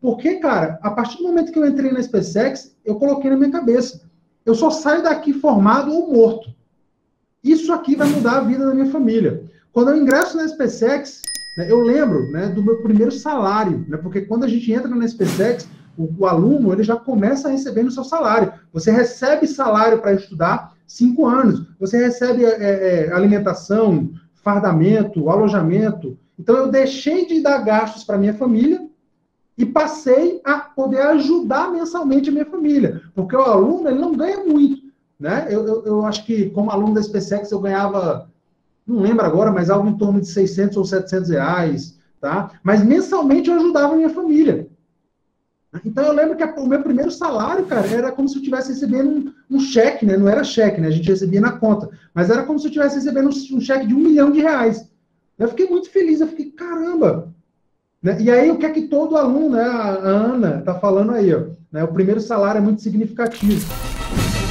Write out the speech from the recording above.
Porque, cara, a partir do momento que eu entrei na SpaceX, eu coloquei na minha cabeça, eu só saio daqui formado ou morto. Isso aqui vai mudar a vida da minha família. Quando eu ingresso na SpaceX, né, eu lembro, né, do meu primeiro salário, né, porque quando a gente entra na SpaceX, o aluno ele já começa a receber no seu salário. Você recebe salário para estudar 5 anos, você recebe alimentação, fardamento, alojamento. Então eu deixei de dar gastos para minha família e passei a poder ajudar mensalmente a minha família, porque o aluno ele não ganha muito, né? Eu acho que como aluno da SpaceX eu ganhava, não lembro agora, mas algo em torno de 600 ou 700 reais, tá? Mas mensalmente eu ajudava a minha família. Então eu lembro que o meu primeiro salário, cara, era como se eu estivesse recebendo um cheque, né? Não era cheque, né? A gente recebia na conta, mas era como se eu estivesse recebendo um cheque de R$ 1.000.000. Eu fiquei muito feliz, eu fiquei, caramba, né? E aí, o que é que todo aluno, né, a Ana está falando aí, ó, né, o primeiro salário é muito significativo.